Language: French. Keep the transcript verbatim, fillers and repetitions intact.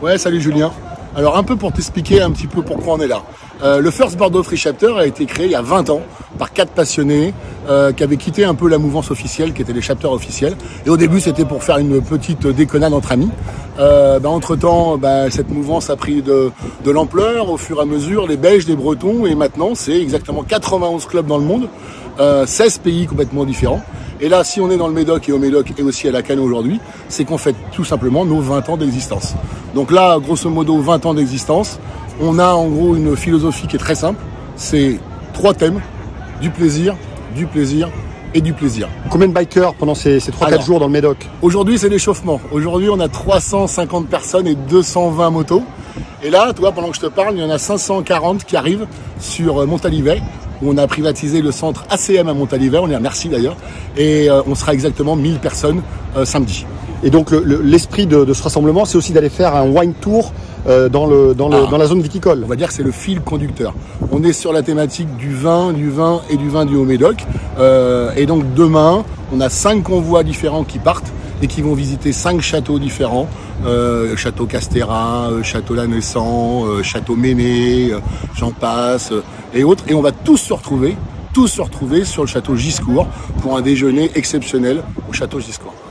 Ouais, salut Julien. Alors un peu pour t'expliquer un petit peu pourquoi on est là. Euh, le First Bordeaux Free Chapter a été créé il y a vingt ans par quatre passionnés euh, qui avaient quitté un peu la mouvance officielle, qui étaient les chapters officiels. Et au début, c'était pour faire une petite déconnade entre amis. Euh, bah, entre-temps, bah, cette mouvance a pris de, de l'ampleur au fur et à mesure, les Belges, les Bretons, et maintenant, c'est exactement quatre-vingt-onze clubs dans le monde, euh, seize pays complètement différents. Et là, si on est dans le Médoc et au Médoc et aussi à la Cano aujourd'hui, c'est qu'on fête tout simplement nos vingt ans d'existence. Donc là, grosso modo, vingt ans d'existence. On a en gros une philosophie qui est très simple. C'est trois thèmes, du plaisir, du plaisir et du plaisir. Combien de bikers pendant ces, ces trois quatre jours dans le Médoc? Aujourd'hui, c'est l'échauffement. Aujourd'hui, on a trois cent cinquante personnes et deux cent vingt motos. Et là, tu vois, pendant que je te parle, il y en a cinq cent quarante qui arrivent sur Montalivet, où on a privatisé le centre A C M à Montalivet. On est à Merci d'ailleurs. Et euh, on sera exactement mille personnes euh, samedi. Et donc, l'esprit le, le, de, de ce rassemblement, c'est aussi d'aller faire un wine tour euh, dans, le, dans, le, ah, dans la zone viticole. On va dire que c'est le fil conducteur. On est sur la thématique du vin, du vin et du vin du Haut-Médoc. Euh, et donc, demain, on a cinq convois différents qui partent et qui vont visiter cinq châteaux différents. Euh, château Castéra, euh, château Lanessan, euh, château Méné, euh, j'en passe, euh, et autres. Et on va tous se retrouver, tous se retrouver sur le château Giscourt pour un déjeuner exceptionnel au château Giscourt.